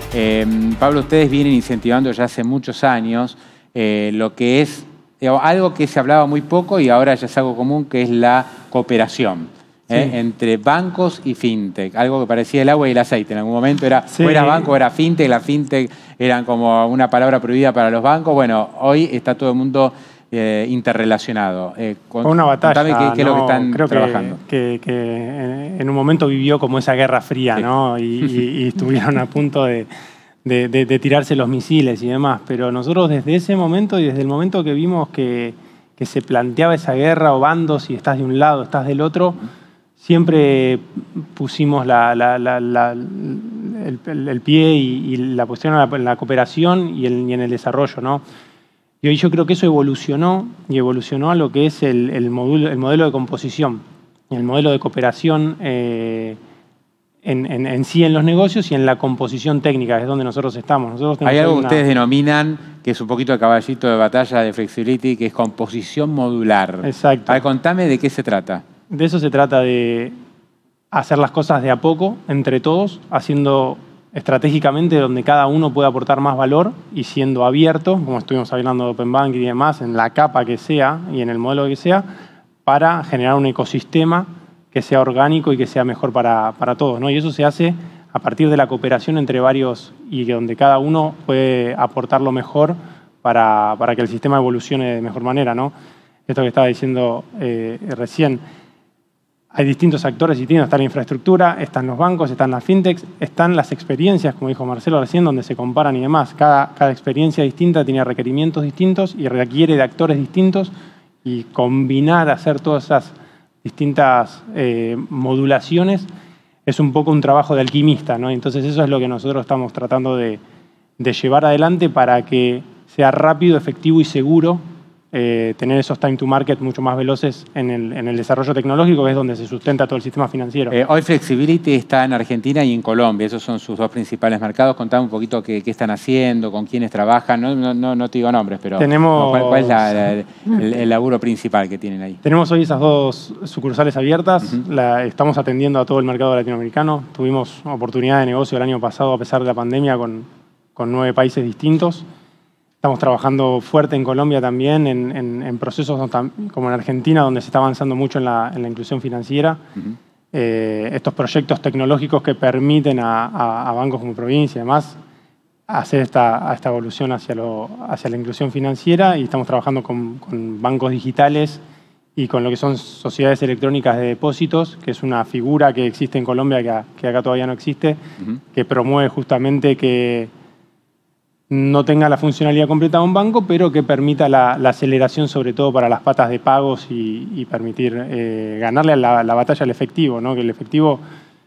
Pablo, ustedes vienen incentivando ya hace muchos años lo que es algo que se hablaba muy poco y ahora ya es algo común, que es la cooperación entre bancos y fintech. Algo que parecía el agua y el aceite. En algún momento era, o era banco o era fintech. La fintech eran como una palabra prohibida para los bancos. Bueno, hoy está todo el mundo interrelacionado. Una batalla. Contame qué es lo que están trabajando. Que en un momento vivió como esa guerra fría, ¿no? Y estuvieron a punto de tirarse los misiles y demás. Pero nosotros desde ese momento y desde el momento que vimos que se planteaba esa guerra o bandos, si estás de un lado, estás del otro, siempre pusimos el pie y la cuestión en la cooperación y en el desarrollo, ¿no? Y hoy yo creo que eso evolucionó a lo que es el modelo de composición, el modelo de cooperación en sí en los negocios y en la composición técnica, que es donde nosotros estamos. Hay algo que ustedes denominan, que es un poquito el caballito de batalla de Flexibility, que es composición modular. Exacto. A ver, contame de qué se trata. De eso se trata, de hacer las cosas de a poco, entre todos, haciendo estratégicamente donde cada uno puede aportar más valor y siendo abierto, como estuvimos hablando de Open Banking y demás, en la capa que sea y en el modelo que sea, para generar un ecosistema que sea orgánico y que sea mejor para todos, ¿no? Y eso se hace a partir de la cooperación entre varios y donde cada uno puede aportar lo mejor para que el sistema evolucione de mejor manera, ¿no? Esto que estaba diciendo recién. Hay distintos actores distintos, está la infraestructura, están los bancos, están las fintechs, están las experiencias, como dijo Marcelo recién, donde se comparan y demás. Cada experiencia distinta tiene requerimientos distintos y requiere de actores distintos, y combinar, hacer todas esas distintas modulaciones es un poco un trabajo de alquimista, ¿no? Entonces eso es lo que nosotros estamos tratando de llevar adelante para que sea rápido, efectivo y seguro tener esos time to market mucho más veloces en el desarrollo tecnológico, que es donde se sustenta todo el sistema financiero. Hoy Flexibility está en Argentina y en Colombia. Esos son sus dos principales mercados. Contame un poquito qué están haciendo, con quiénes trabajan. No te digo nombres, pero ¿cuál es el laburo principal que tienen ahí? Tenemos hoy esas dos sucursales abiertas. Estamos atendiendo a todo el mercado latinoamericano. Tuvimos oportunidad de negocio el año pasado, a pesar de la pandemia, con 9 países distintos. Estamos trabajando fuerte en Colombia también, en procesos como en Argentina, donde se está avanzando mucho en la inclusión financiera. Estos proyectos tecnológicos que permiten a bancos como Provincia y demás hacer esta evolución hacia la inclusión financiera, y estamos trabajando con bancos digitales y con lo que son sociedades electrónicas de depósitos, que es una figura que existe en Colombia que acá todavía no existe, que promueve justamente que no tenga la funcionalidad completa de un banco, pero que permita la aceleración, sobre todo para las patas de pagos y permitir ganarle a la batalla al efectivo, ¿no? Que el efectivo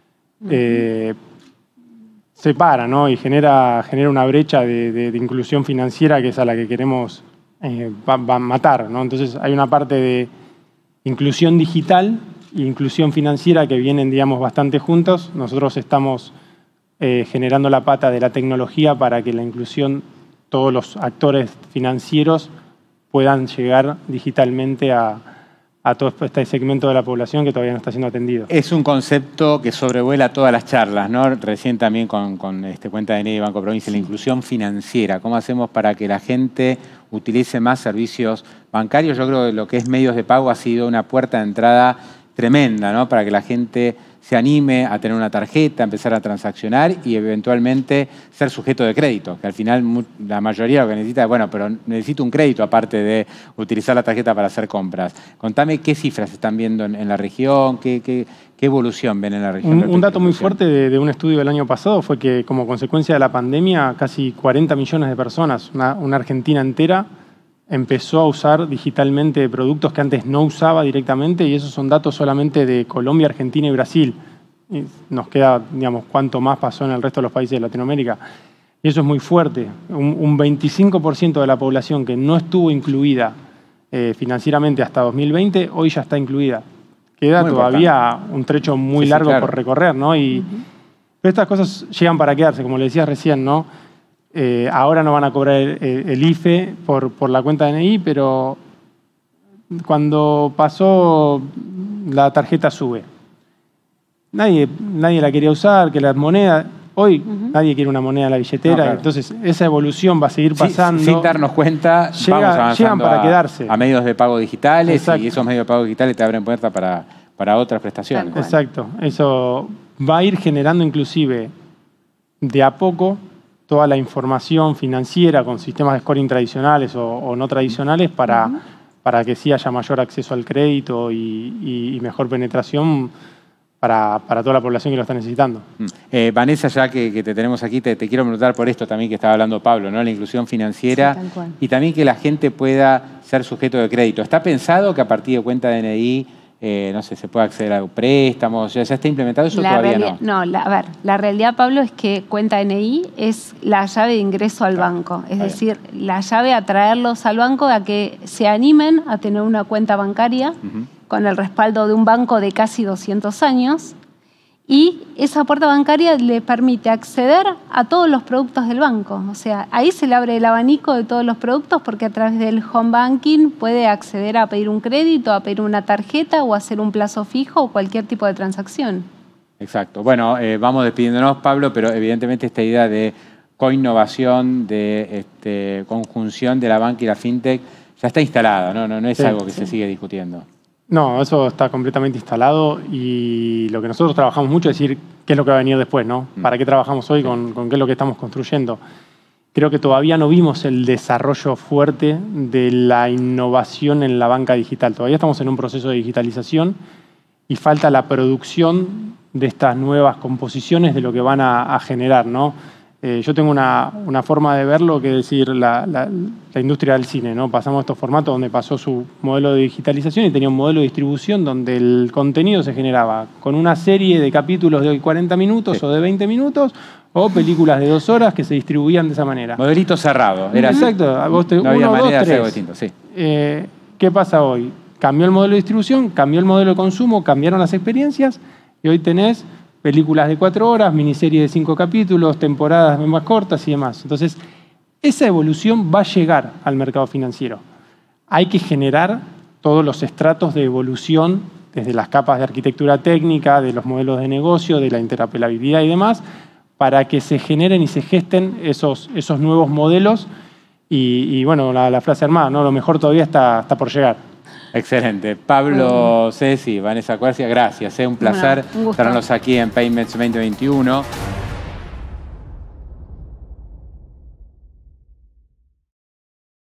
separa, ¿no? Y genera una brecha de inclusión financiera, que es a la que queremos matar, ¿no? Entonces hay una parte de inclusión digital e inclusión financiera que vienen, digamos, bastante juntos. Nosotros estamos generando la pata de la tecnología para que la inclusión, todos los actores financieros puedan llegar digitalmente a todo este segmento de la población que todavía no está siendo atendido. Es un concepto que sobrevuela todas las charlas, ¿no? Recién también con Cuenta de Banco Provincia, la inclusión financiera. ¿Cómo hacemos para que la gente utilice más servicios bancarios? Yo creo que lo que es medios de pago ha sido una puerta de entrada tremenda, ¿no? Para que la gente se anime a tener una tarjeta, empezar a transaccionar y eventualmente ser sujeto de crédito, que al final la mayoría lo que necesita es, bueno, pero necesito un crédito aparte de utilizar la tarjeta para hacer compras. Contame qué cifras están viendo en la región, qué evolución ven en la región. Un dato muy fuerte de un estudio del año pasado fue que, como consecuencia de la pandemia, casi 40 millones de personas, una Argentina entera, empezó a usar digitalmente productos que antes no usaba directamente, y esos son datos solamente de Colombia, Argentina y Brasil. Y nos queda, digamos, cuánto más pasó en el resto de los países de Latinoamérica. Y eso es muy fuerte. Un 25% de la población que no estuvo incluida financieramente hasta 2020, hoy ya está incluida. Queda todavía un trecho muy largo por recorrer, ¿no? Pero estas cosas llegan para quedarse, como le decías recién, ¿no? Ahora no van a cobrar el IFE por la cuenta DNI, pero cuando pasó la tarjeta SUBE, nadie la quería usar, que las monedas, Hoy nadie quiere una moneda en la billetera, No, claro. Entonces esa evolución va a seguir pasando. Sin darnos cuenta, vamos avanzando llegan para quedarse. a medios de pago digitales. Exacto. Y esos medios de pago digitales te abren puertas para otras prestaciones. Exacto. Eso va a ir generando inclusive de a poco toda la información financiera con sistemas de scoring tradicionales o no tradicionales para que sí haya mayor acceso al crédito y mejor penetración para toda la población que lo está necesitando. Vanessa, ya que te tenemos aquí, te quiero preguntar por esto también que estaba hablando Pablo, ¿no? La inclusión financiera y también que la gente pueda ser sujeto de crédito. ¿Está pensado que a partir de cuenta DNI no sé, se puede acceder a préstamos? ¿Ya está implementado eso? Todavía no. No, a ver, la realidad, Pablo, es que cuenta DNI es la llave de ingreso al banco. Es decir, la llave a traerlos al banco a que se animen a tener una cuenta bancaria con el respaldo de un banco de casi 200 años. Y esa puerta bancaria le permite acceder a todos los productos del banco. O sea, ahí se le abre el abanico de todos los productos porque a través del home banking puede acceder a pedir un crédito, a pedir una tarjeta o hacer un plazo fijo o cualquier tipo de transacción. Exacto. Bueno, vamos despidiéndonos, Pablo, pero evidentemente esta idea de coinnovación, de conjunción de la banca y la fintech ya está instalada, no es algo que se sigue discutiendo. No, eso está completamente instalado y lo que nosotros trabajamos mucho es decir qué es lo que va a venir después, ¿no? ¿Para qué trabajamos hoy con qué es lo que estamos construyendo? Creo que todavía no vimos el desarrollo fuerte de la innovación en la banca digital. Todavía estamos en un proceso de digitalización y falta la producción de estas nuevas composiciones de lo que van a generar, ¿no? Yo tengo una forma de verlo que es decir la industria del cine, ¿no? Pasamos a estos formatos donde pasó su modelo de digitalización y tenía un modelo de distribución donde el contenido se generaba con una serie de capítulos de 40 minutos o de 20 minutos o películas de 2 horas que se distribuían de esa manera. Modelito cerrado. Era exacto. No había manera de hacer algo distinto, sí. ¿Qué pasa hoy? Cambió el modelo de distribución, cambió el modelo de consumo, cambiaron las experiencias y hoy tenés películas de 4 horas, miniseries de 5 capítulos, temporadas más cortas y demás. Entonces, esa evolución va a llegar al mercado financiero. Hay que generar todos los estratos de evolución, desde las capas de arquitectura técnica, de los modelos de negocio, de la interoperabilidad y demás, para que se generen y se gesten esos nuevos modelos. Y bueno, la frase armada, ¿no? Lo mejor todavía está por llegar. Excelente. Pablo Ceci, Vanessa Cuercia, gracias. Un placer Un gusto. tenerlos aquí en Payments 2021.